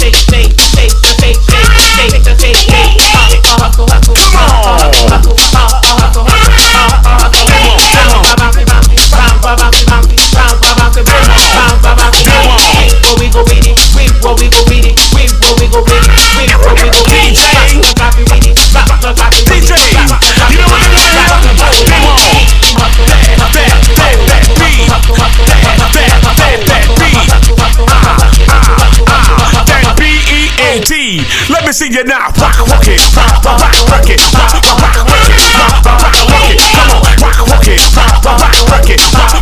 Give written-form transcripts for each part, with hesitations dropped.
Let me see you now. Rock it, rock it, rock it, rock it, rock it, rock it, rock it. Come on, rock it, rock it, rock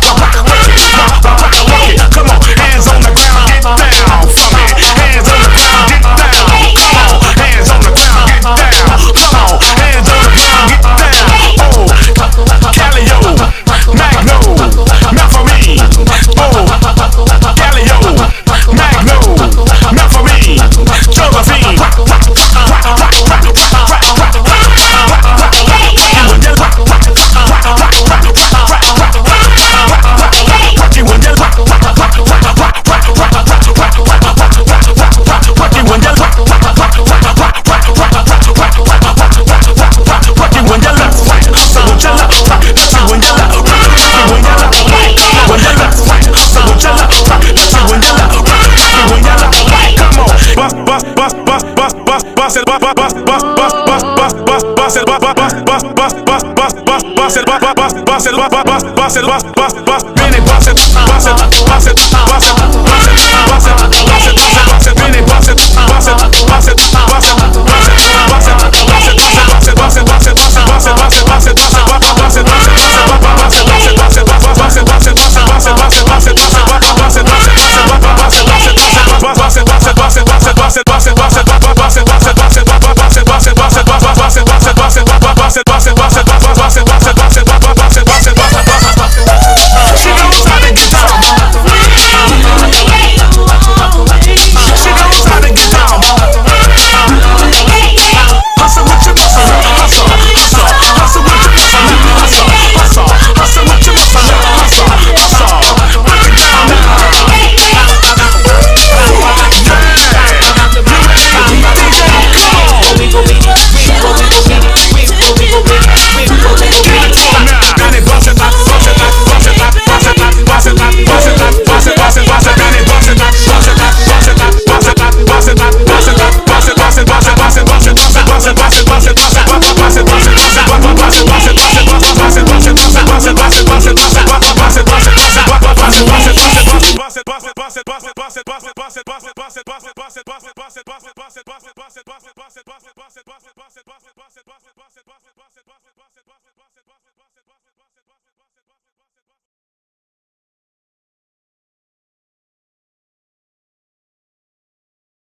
it. Come on, hands on the ground, get down for me. Hands on the ground, get down. Come on, hands on the ground, get down. Come on, hands on the ground, get down. Oh, Calio, Magno, Malfory. Oh, Calio, Magno, Malfory. Josephine. Bust it.